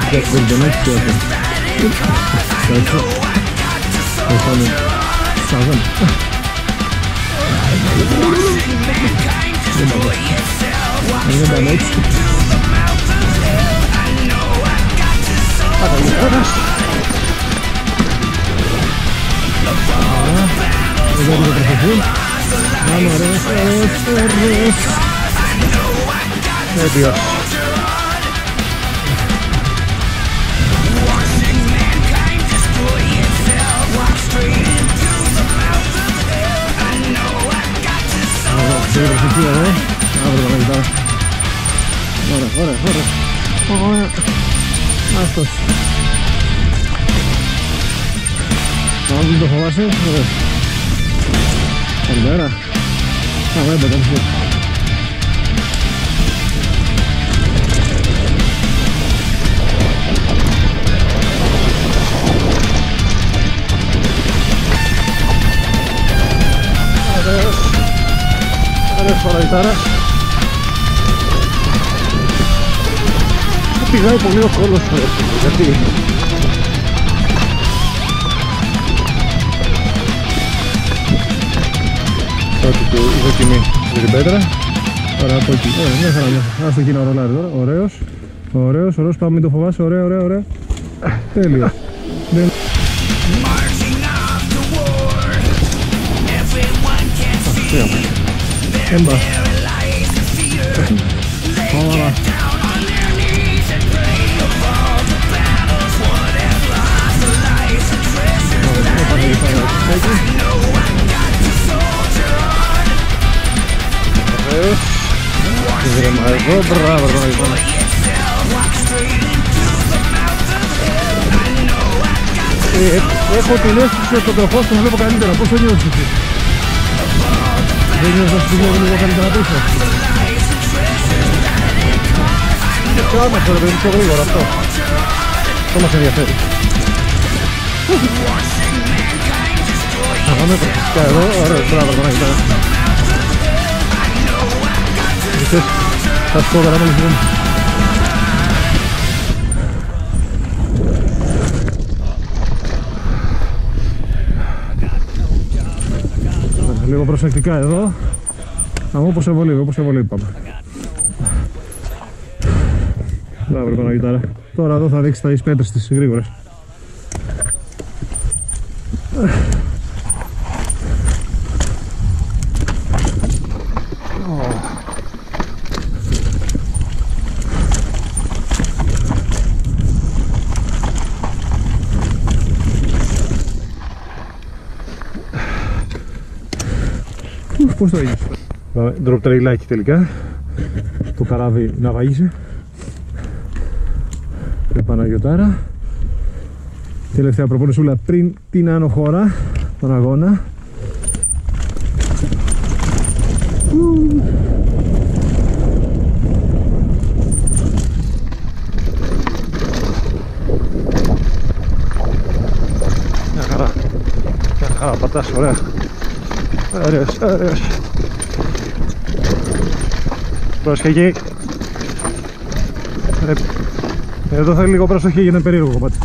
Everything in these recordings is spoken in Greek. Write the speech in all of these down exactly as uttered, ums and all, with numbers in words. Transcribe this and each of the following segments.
Гордоночки это. Хорошо. Вот сазан. Не доночки. А, да, раз. Я не прохожу. Мама, раз, раз, раз. Это я. Ahora, ahora, ahora. Ahora. Αυτός. Να μην το φοβάσαι. Ωραίος. Καλημέρα. Α, δεν πέταμε. Ωραίος. Ωραίος φοραγιτάρας. Πηγάει πολύ ο κόλλος του, γιατί τότε του η δοκιμή με την πέτρα. Τώρα από εκεί, ωραία, μια χαρά, μια χαρά. Ας το εκείνο ρολάρι τώρα, ωραίος. Ωραίος, ωραίος, πάμε, μην το φοβάσαι, ωραία, ωραία, ωραία. Τέλειος. Έμπα. Ωραία. Εδώ, μπράβο, μπράβο. Έχω την αίσθηση ότι το τροχός τον βλέπω καλύτερα. Πώς το νιώθεις εσύ? Δεν νιώθεις ότι το βλέπω καλύτερα πίσω? Είναι πιο άμεσο, ρε παιδί, πιο γρήγορα αυτό. Αυτό μας ενδιαφέρει. Θα πάμε προσεκτικά εδώ, ωραία, μπράβο, μπράβο. Θα σου πω τώρα μόλις βγούμε. Λίγο προσεκτικά εδώ. Όπως εβολεύει, όπως εβολεύει πάμε. Μπράβο, λοιπόν, γιτάρα. Τώρα εδώ θα δείξει τις πέτρες τις γρήγορες. Πώς το έγινες? Drop τρέιλάκι τελικά. Το καράβι να βαγίσει. Η Παναγιωτάρα. Τελευταία προπόνησούλα πριν την άνω χώρα, τον αγώνα. Μια χαρά. Μια χαρά, πατάς, ωραία. Ωραίος, ωραίος. Πρόσχεγε. Εδώ θέλει λίγο προσοχή, γίνεται περίεργο κομμάτι.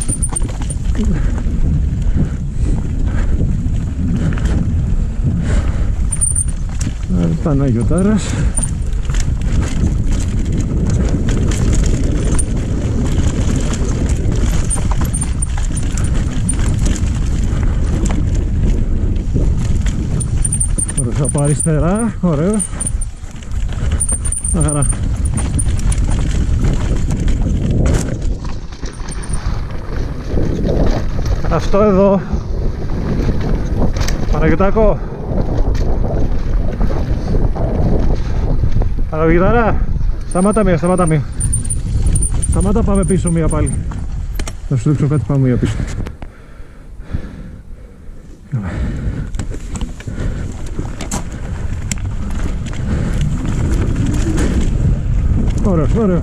Παναγιωτάρας. Από αριστερά, ωραίος. Αγαρά. Αυτό εδώ. Παναγιωτάκο. Παναγιωτάρα. Σταμάτα μία, σταμάτα μία. Σταμάτα, πάμε πίσω μία πάλι. Θα σου δείξω κάτι, πάμε μία πίσω. Ωραίος, ωραίος.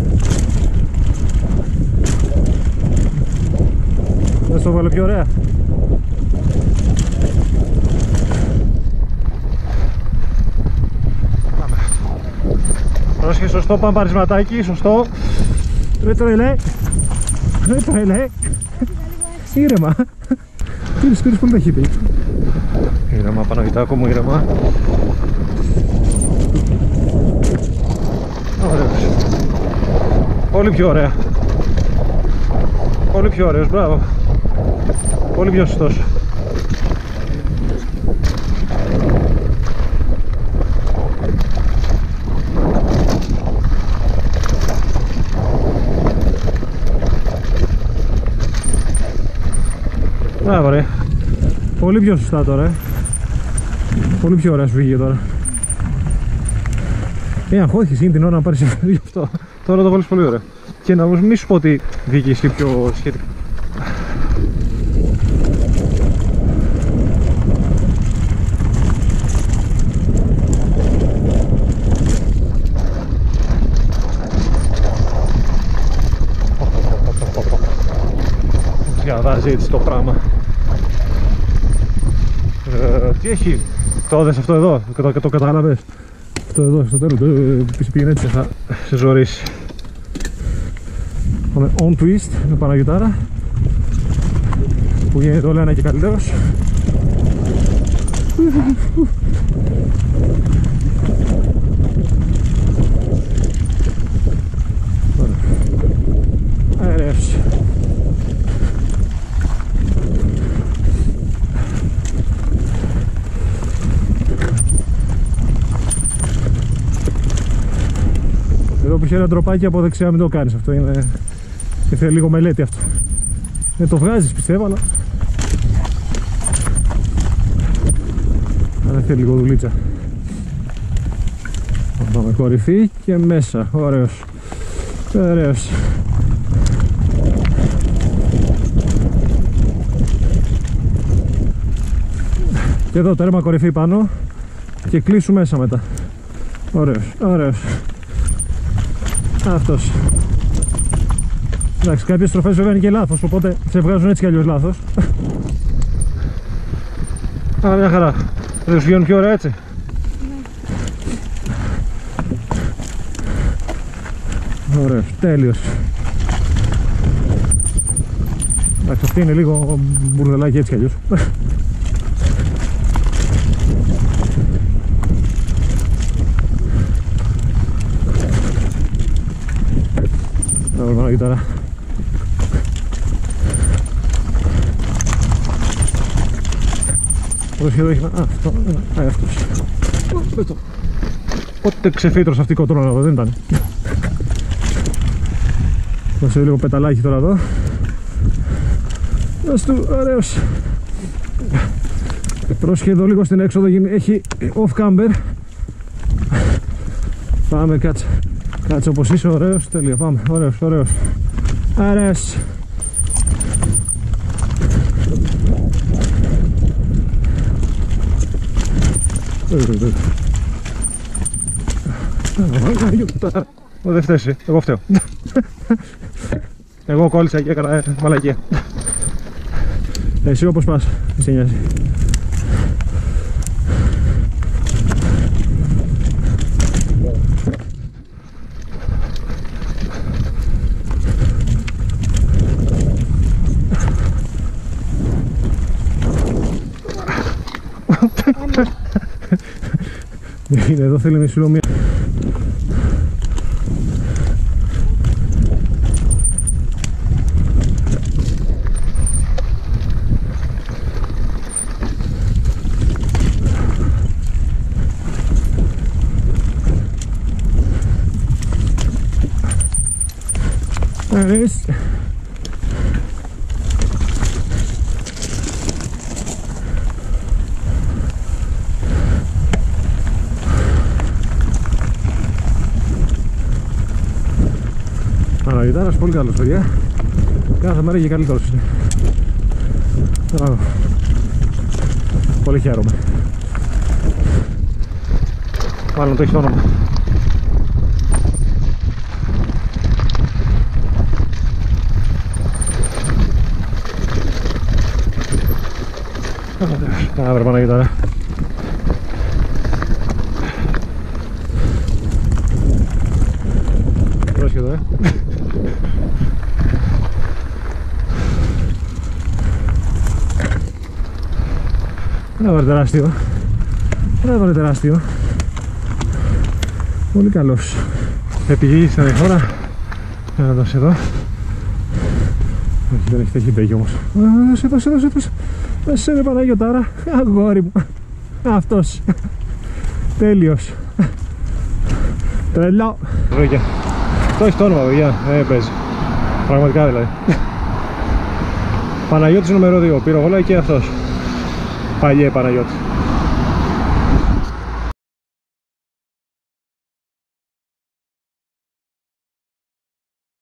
Δεν στο βάλε πιο ωραία. Πάμε. Πρόσχε, σωστό, πάμε παρισματάκι, σωστό. Τρίτο είναι. Δεν τρελέ. Ήρεμα. Πήρες, πήρες πολύ ταχύτητα. Ήρεμα, Παναγιτάκο μου, ήρεμα. Ωραίος. Πολύ πιο ωραία. Πολύ πιο ωραίος, μπράβο. Πολύ πιο σωστός. Μπράβο ρε. Πολύ πιο σωστά τώρα, ε. Πολύ πιο ωραία σου βγήκε τώρα. Ε, αγχώθηκες είναι την ώρα να πάρεις γι' αυτό. Τώρα το βάλεις πολύ ωραία. Και να μην σου πω ότι βγήκε εσύ πιο σχετικά. Διαβάζει έτσι το πράγμα. Ε, τι έχει, το δες αυτό εδώ, το, το κατάλαβες. Αυτό εδώ στο τέλος, πήγαινε έτσι, θα σε ζωρίσει. Πάμε on twist με Παναγιτάρα, που γίνεται όλο ένα και καλύτερος. Αερεύς. Εδώ που είχε ένα τροπάκι από δεξιά, μην το κάνεις αυτό, είναι... και θέλει λίγο μελέτη αυτό. Δεν το βγάζεις πιστεύω, αλλά... αλλά θέλει λίγο δουλίτσα. Πάμε κορυφή και μέσα, ωραίος. Ωραίος. Και εδώ τέρμα κορυφή πάνω και κλείσου μέσα μετά. Ωραίος, ωραίος. Αυτός. Εντάξει, κάποιες στροφές βέβαια είναι και λάθος, οπότε σε βγάζουν έτσι κι αλλιώς λάθος. Αλλά μια χαρά. Δεν σου βγαίνουν πιο ωραία έτσι. Ναι. Ωραίος, τέλειος. Εντάξει, αυτή είναι λίγο μπουρδελάκι έτσι κι αλλιώς. Ωραία, γιτάρα. Εδώ σχεδόν έχει... Α, αυτό, α, αυτός. Πότε ξεφύτρωσε αυτή η κοτρόνα εδώ, δεν ήταν. Δώσε λίγο πεταλάκι τώρα εδώ. Δώσ' του, ωραίος. Πρόσχε εδώ λίγο στην έξοδο, έχει off camber. Πάμε, κάτσε. Κάτσε όπως είσαι, ωραίος, τέλεια, πάμε, ωραίος, ωραίος. Άρες. Δεν φταίει, εγώ φταίω. Εγώ κόλλησα και έκανα μαλακία. Εσύ όπως πας, μη σε νοιάζει. Είναι εδώ, θέλει μισή λομία. Nice. Παναγιτάρας πολύ καλός, παιδιά. Κάθε μέρα και καλύτερος είναι. Μπράβο. Πολύ χαίρομαι. Μάλλον το έχει το όνομα. Α, βρε Παναγιτάρα. Πρόσχετο, ε. Ένα βάλε τεράστιο. Ένα βάλε τεράστιο. Πολύ καλός. Επιγεί στα χώρα. Να δώσει εδώ. Όχι, δεν έχει, έχει μπέκι όμως. Δώσε, δώσε, δώσε, δώσε. Δώσε ρε Παναγιωτάρα. Αγόρι μου. Αυτός. Τέλειος. Τρελό. Βρήκε. Αυτό έχει το όνομα, παιδιά. Δεν παίζει. Πραγματικά δηλαδή. Παναγιώτης νούμερο δύο. Πυροβολάει και αυτός. Παλιέ Παναγιώτη.